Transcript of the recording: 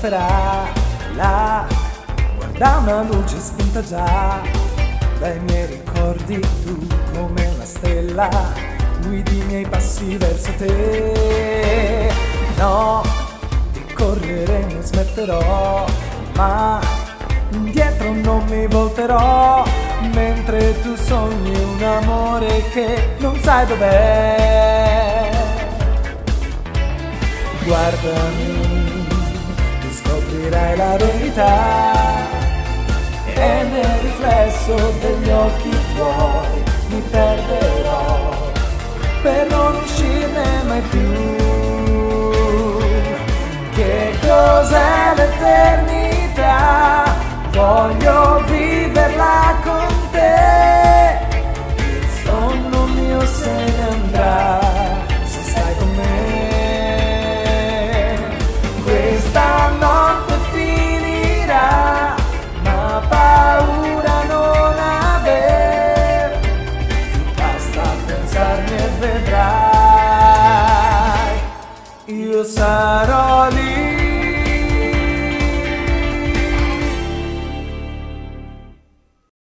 resterà là, guarda una luce spenta già dai miei ricordi, tu come una stella guidi i miei passi verso te. No, di correre non smetterò, ma indietro non mi volterò, mentre tu sogni un amore che non sai dov'è. Guardami, tu scoprirai la verità, e nel riflesso degli occhi tuoi mi perderò per non uscirne mai più. Che cos'è l'eternità? Voglio viverla con te. Il sonno mio se ne andrà se stai con me. Questa notte finirà, ma paura non aver. Basta pensarmi e vedrai, io sarò lì.